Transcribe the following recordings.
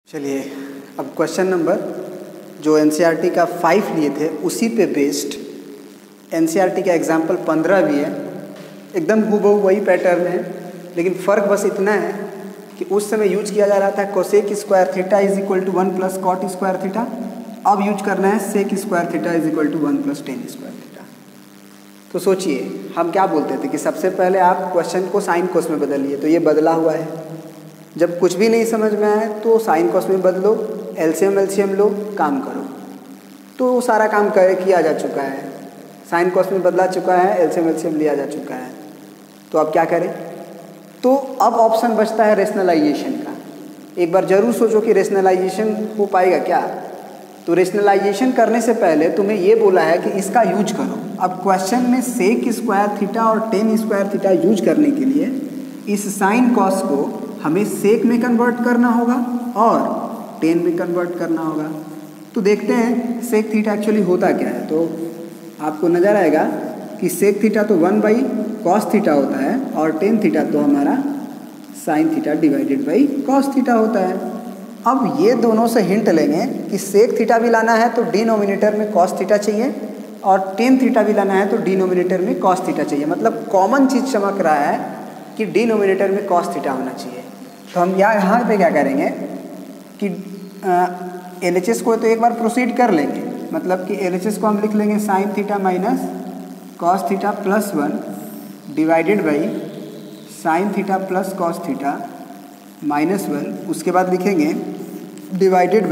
चलिए अब question number जो एनसीईआरटी का 5 लिए थे उसी पे बेस्ड एनसीईआरटी का एग्जाम्पल 15 भी है। एकदम हूबहू वही पैटर्न है, लेकिन फ़र्क बस इतना है कि उस समय यूज किया जा रहा था cosec square theta is equal to 1 plus cot square theta. अब यूज करना है sec square theta is equal to 1 plus tan square theta. तो सोचिए हम क्या बोलते थे कि सबसे पहले आप क्वेश्चन को साइन कोस में बदलिए, तो ये बदला हुआ है। जब कुछ भी नहीं समझ में आए तो साइन कॉस में बदलो, एलसीएम लो, काम करो। तो वो सारा काम किया जा चुका है, साइन कॉस में बदला चुका है, एलसीएम लिया जा चुका है। तो अब क्या करें? तो अब ऑप्शन बचता है रेशनलाइजेशन का। एक बार जरूर सोचो कि रेशनलाइजेशन हो पाएगा क्या। तो रेशनलाइजेशन करने से पहले तुम्हें ये बोला है कि इसका यूज करो। अब क्वेश्चन में सेक स्क्वायर थीटा और टेन स्क्वायर थीटा यूज करने के लिए इस साइन कॉस को हमें सेक में कन्वर्ट करना होगा और टेन में कन्वर्ट करना होगा। तो देखते हैं सेक थीटा एक्चुअली होता क्या है। तो आपको नज़र आएगा कि सेक थीटा तो 1 बाई कॉस थीटा होता है और टेन थीटा तो हमारा sin theta divided by cos theta होता है। अब ये दोनों से हिंट लेंगे कि सेक थीटा भी लाना है तो डिनोमिनेटर में कॉस थीटा चाहिए और टेन थीटा भी लाना है तो डिनोमिनेटर में कॉस थीटा चाहिए। मतलब कॉमन चीज़ चमक रहा है कि डिनोमिनेटर में कॉस थीटा होना चाहिए। तो हम यहाँ पे क्या करेंगे कि एलएचएस को तो एक बार प्रोसीड कर लेंगे। मतलब कि एलएचएस को हम लिख लेंगे sin theta minus cos theta plus 1 divided by sin theta plus cos theta minus 1। उसके बाद लिखेंगे divided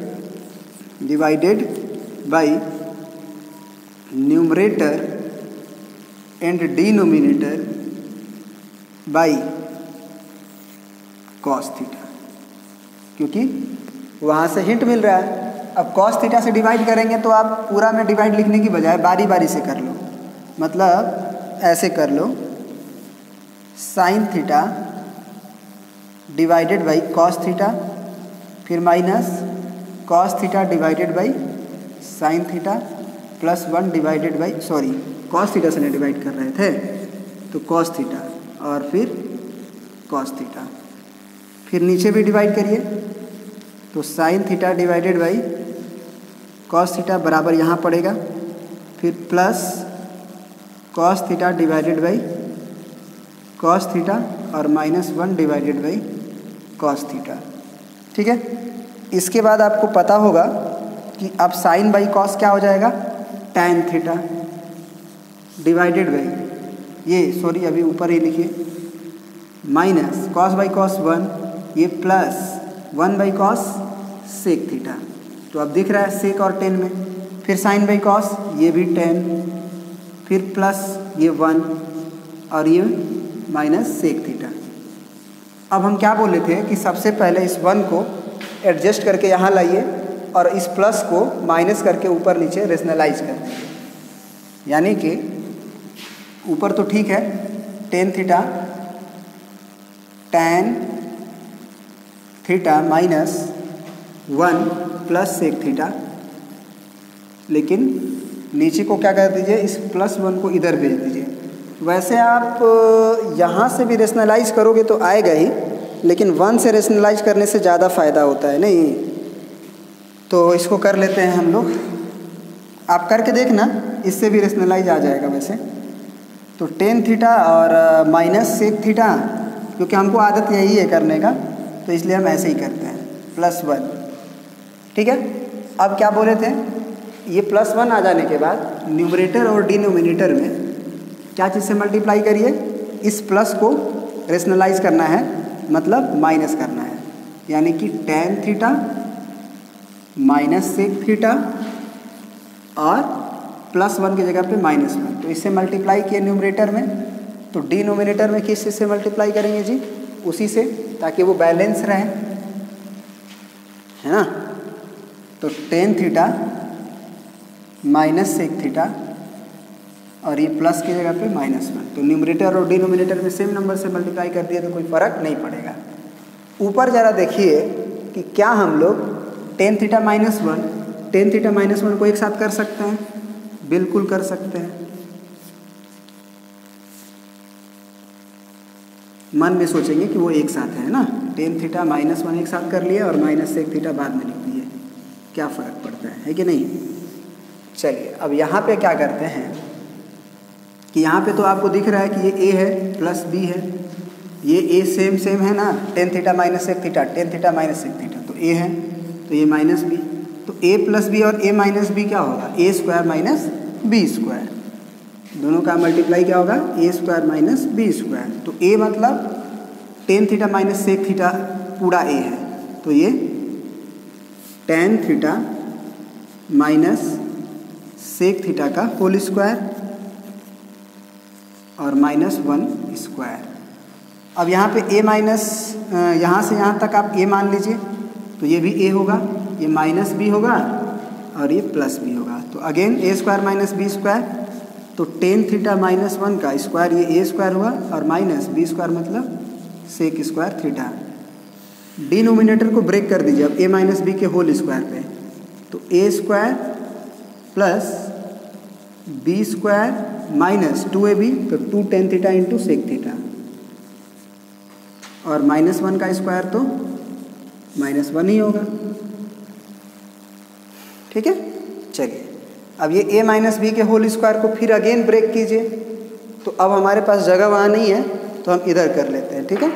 by numerator and denominator by cos theta, क्योंकि वहाँ से हिंट मिल रहा है। अब कॉस थीटा से डिवाइड करेंगे तो आप पूरा में डिवाइड लिखने की बजाय बारी बारी से कर लो। मतलब ऐसे कर लो sin theta divided by cos theta, फिर minus cos theta divided by sin theta plus 1 divided by cos theta से नहीं डिवाइड कर रहे थे तो कॉस थीटा और फिर कॉस थीटा, फिर नीचे भी डिवाइड करिए तो sin theta divided by cos theta बराबर यहाँ पड़ेगा, फिर plus cos theta divided by cos theta और minus 1 divided by cos theta. ठीक है। इसके बाद आपको पता होगा कि अब साइन बाई कॉस क्या हो जाएगा, टैन थीटा डिवाइडेड बाई अभी ऊपर ही लिखिए माइनस कॉस बाई कॉस 1, ये plus 1 by cos sec theta. तो अब दिख रहा है सेक और टेन में, फिर साइन बाई कॉस ये भी 10, फिर प्लस ये 1 और ये माइनस सेक थीटा। अब हम क्या बोले थे कि सबसे पहले इस 1 को एडजस्ट करके यहाँ लाइए और इस प्लस को माइनस करके ऊपर नीचे रेशनलाइज कर देंगे। यानी कि ऊपर तो ठीक है tan theta tan theta minus 1 plus sec theta, लेकिन नीचे को क्या कर दीजिए, इस प्लस 1 को इधर भेज दीजिए। वैसे आप यहाँ से भी रेशनलाइज करोगे तो आएगा ही, लेकिन 1 से रेशनलाइज करने से ज़्यादा फ़ायदा होता है नहीं। तो इसको कर लेते हैं हम लोग, आप करके देखना, इससे भी रेशनलाइज आ जाएगा वैसे। तो टेन थीटा और माइनस सेक थीटा, क्योंकि हमको आदत यही है करने का तो इसलिए हम ऐसे ही करते हैं, प्लस 1। ठीक है। अब क्या बोले थे, ये प्लस 1 आ जाने के बाद न्यूमरेटर और डिनोमिनेटर में क्या चीज़ से मल्टीप्लाई करिए, इस प्लस को रेशनलाइज करना है, मतलब माइनस करना है। यानी कि tan theta minus sec theta और प्लस 1 की जगह पे माइनस 1। तो इससे मल्टीप्लाई किए न्यूमरेटर में, तो डिनोमिनेटर में किस चीज़ से मल्टीप्लाई करेंगे जी, उसी से, ताकि वो बैलेंस रहे, है ना। तो tan theta minus sec theta और ये प्लस की जगह पे माइनस 1। तो न्यूमरेटर और डिनोमिनेटर में सेम नंबर से मल्टीप्लाई कर दिए तो कोई फ़र्क नहीं पड़ेगा। ऊपर ज़रा देखिए कि क्या हम लोग टेन थीटा माइनस 1 को एक साथ कर सकते हैं, बिल्कुल कर सकते हैं। मन में सोचेंगे कि वो एक साथ है ना, टेन थीटा -1 एक साथ कर लिया और माइनस सेक थीटा बाद में लिख दिए, क्या फ़र्क पड़ता है कि नहीं। चलिए अब यहाँ पे क्या करते हैं कि यहाँ पे तो आपको दिख रहा है कि ये a है प्लस b है, ये a सेम है ना, tan theta minus sec theta, tan theta minus sec theta, तो a है तो ये माइनस b, तो a प्लस b और a माइनस b क्या होगा, a square minus b square, दोनों का मल्टीप्लाई क्या होगा, a square minus b square. तो a मतलब tan theta minus sec theta पूरा a है, तो ये टेन थीटा माइनस सेक थीटा का होल स्क्वायर और -1 स्क्वायर। अब यहाँ पे a माइनस, यहाँ से यहाँ तक आप a मान लीजिए, तो ये भी a होगा, ये माइनस b होगा और ये प्लस b होगा। तो again a square minus b square, तो टेन थीटा -1 का स्क्वायर ये a स्क्वायर हुआ और माइनस b स्क्वायर मतलब सेक स्क्वायर थीटा। डिनोमिनेटर को ब्रेक कर दीजिए अब a माइनस b के होल स्क्वायर पे, तो a square plus b square minus 2ab, तो 2 tan theta into sec theta, और -1 का स्क्वायर तो -1 ही होगा। ठीक है, चलिए अब ये a माइनस बी के होल स्क्वायर को फिर अगेन ब्रेक कीजिए, तो अब हमारे पास जगह वहाँ नहीं है तो हम इधर कर लेते हैं। ठीक है,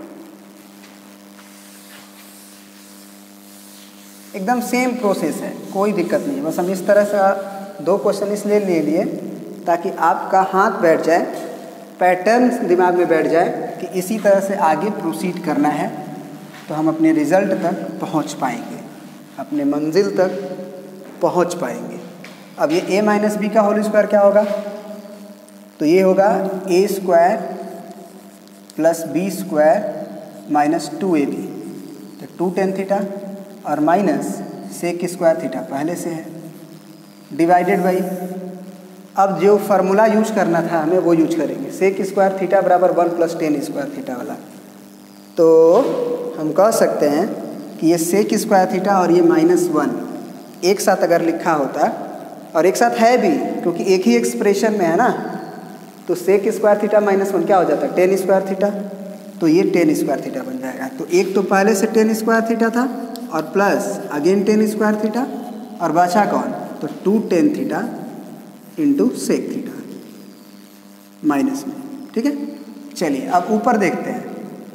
एकदम सेम प्रोसेस है, कोई दिक्कत नहीं है, बस हम इस तरह से 2 क्वेश्चन इसलिए ले लिए ताकि आपका हाथ बैठ जाए, पैटर्न दिमाग में बैठ जाए कि इसी तरह से आगे प्रोसीड करना है, तो हम अपने रिजल्ट तक पहुंच पाएंगे, अपने मंजिल तक पहुंच पाएंगे। अब ये a माइनस बी का होल स्क्वायर क्या होगा, तो ये होगा a square plus b square minus 2ab, तो 2 टेन थीटा और माइनस सेक स्क्वायर थीटा पहले से है, डिवाइडेड बाई, अब जो फार्मूला यूज करना था हमें वो यूज करेंगे, सेक स्क्वायर थीटा बराबर 1 प्लस टेन स्क्वायर थीटा वाला। तो हम कह सकते हैं कि ये सेक स्क्वायर थीटा और ये -1 एक साथ अगर लिखा होता, और एक साथ है भी क्योंकि एक ही एक्सप्रेशन में है ना, तो सेक स्क्वायर थीटा -1 क्या हो जाता है, टेन स्क्वायर थीटा, तो ये टेन स्क्वायर थीटा बन जाएगा। तो एक तो पहले से टेन स्क्वायर थीटा था और plus again tan square theta, और बचा कौन, तो 2 tan theta into sec theta minus में। ठीक है, चलिए अब ऊपर देखते हैं,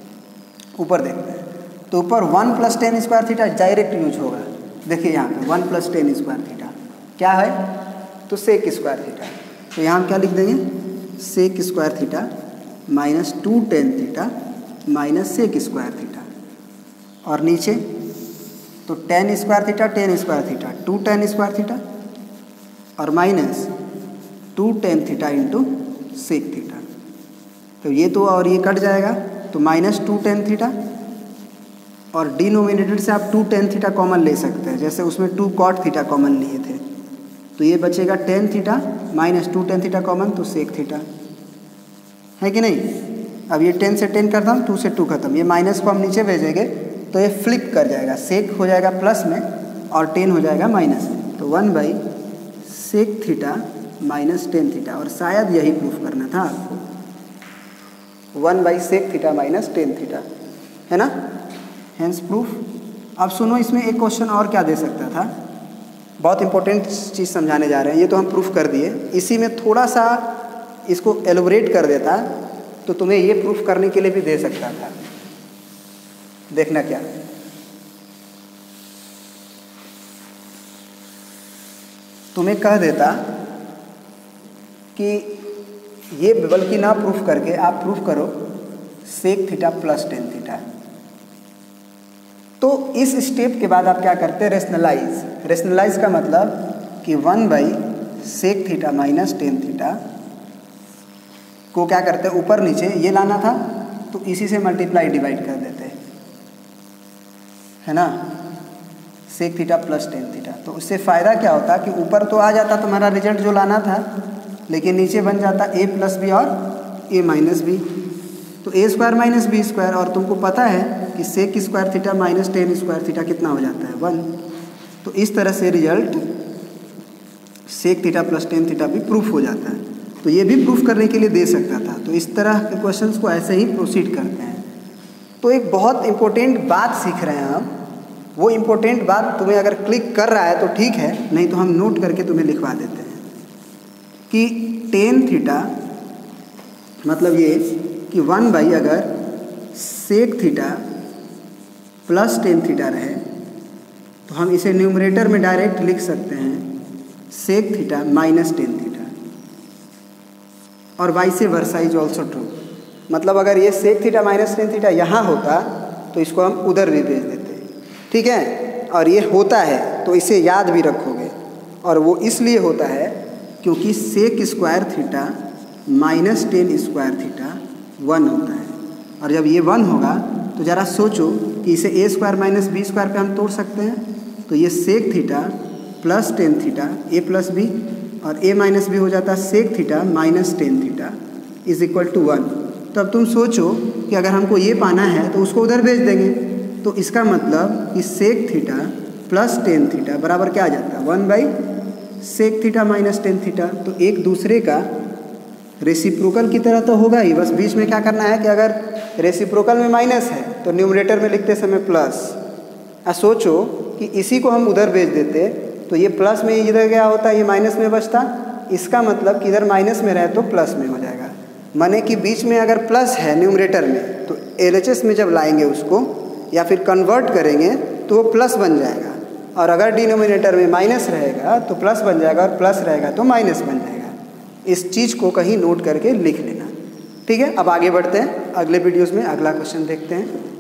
तो ऊपर 1 plus tan square theta direct use होगा। देखिए यहाँ पे 1 प्लस टेन स्क्वायर थीटा क्या है, तो सेक स्क्वायर थीटा, तो यहाँ हम क्या लिख देंगे, sec square theta minus 2 tan theta minus sec square theta, और नीचे तो tan square theta 2 tan square theta और minus 2 tan theta into sec theta, तो ये तो और ये कट जाएगा, तो माइनस 2 टेन थीटा, और डिनोमिनेटर से आप 2 टेन थीटा कॉमन ले सकते हैं, जैसे उसमें 2 कॉट थीटा कॉमन लिए थे, तो ये बचेगा tan theta minus 2 tan theta common, तो सेक थीटा है कि नहीं। अब ये 10 से 10 करता हूँ, 2 से 2 खत्म, ये माइनस को हम नीचे भेजेंगे तो ये फ्लिप कर जाएगा, सेक हो जाएगा प्लस में और 10 हो जाएगा माइनस में, तो 1 by sec theta minus tan theta, और शायद यही प्रूफ करना था आपको, 1 by sec theta minus tan theta, है ना, हेंस प्रूफ। अब सुनो, इसमें एक क्वेश्चन और क्या दे सकता था, बहुत इंपॉर्टेंट चीज़ समझाने जा रहे हैं, ये तो हम प्रूफ कर दिए, इसी में थोड़ा सा इसको एलोबरेट कर देता तो तुम्हें ये प्रूफ करने के लिए भी दे सकता था। देखना क्या, तुम्हें कह देता कि ये बल्कि ना प्रूफ करके आप प्रूफ करो sec theta plus tan theta, तो इस स्टेप के बाद आप क्या करते हैं, रेशनलाइज का मतलब कि 1 by sec theta minus tan theta को क्या करते हैं, ऊपर नीचे ये लाना था तो इसी से मल्टीप्लाई डिवाइड कर देते हैं, है ना, sec theta plus tan theta. तो उससे फ़ायदा क्या होता कि ऊपर तो आ जाता तुम्हारा रिजल्ट जो लाना था, लेकिन नीचे बन जाता a प्लस बी और a माइनस बी, तो a square minus B square, और तुमको पता है कि sec square theta minus tan square theta कितना हो जाता है, 1। तो इस तरह से result sec theta plus tan theta भी प्रूफ हो जाता है, तो ये भी प्रूफ करने के लिए दे सकता था। तो इस तरह के क्वेश्चंस को ऐसे ही प्रोसीड करते हैं। तो एक बहुत इम्पोर्टेंट बात सीख रहे हैं हम। वो इम्पोर्टेंट बात तुम्हें अगर क्लिक कर रहा है तो ठीक है, नहीं तो हम नोट करके तुम्हें लिखवा देते हैं कि टेन थीटा मतलब ये कि 1 अगर sec theta plus tan theta रहे तो हम इसे न्यूमरेटर में डायरेक्ट लिख सकते हैं sec theta minus tan theta, और vice versa is also true. मतलब अगर ये sec theta minus tan theta यहाँ होता तो इसको हम उधर भी भेज देते, ठीक है। और ये होता है तो इसे याद भी रखोगे, और वो इसलिए होता है क्योंकि sec square theta minus tan square theta 1 होता है। और जब ये 1 होगा तो ज़रा सोचो कि इसे A square minus B square पे हम तोड़ सकते हैं, तो ये sec theta plus tan theta A plus B, और ए माइनस बी हो जाता है sec theta minus tan theta is equal to 1। तो अब तुम सोचो कि अगर हमको ये पाना है तो उसको उधर भेज देंगे, तो इसका मतलब कि sec theta plus tan theta बराबर क्या आ जाता है 1/सेक थीटा माइनस टेन थीटा। तो एक दूसरे का रेसिप्रोकल की तरह तो होगा ही, बस बीच में क्या करना है कि अगर रेसिप्रोकल में माइनस है तो न्यूमरेटर में लिखते समय प्लस। सोचो कि इसी को हम उधर भेज देते तो ये प्लस में इधर क्या होता है, ये माइनस में बचता। इसका मतलब कि इधर माइनस में रहे तो प्लस में हो जाएगा, माने कि बीच में अगर प्लस है न्यूमरेटर में तो LHS में जब लाएंगे उसको या फिर कन्वर्ट करेंगे तो वो प्लस बन जाएगा, और अगर डिनोमिनेटर में माइनस रहेगा तो प्लस बन जाएगा, और प्लस रहेगा तो माइनस बन जाएगा। इस चीज़ को कहीं नोट करके लिख लेना, ठीक है। अब आगे बढ़ते हैं, अगले वीडियोज़ में अगला क्वेश्चन देखते हैं।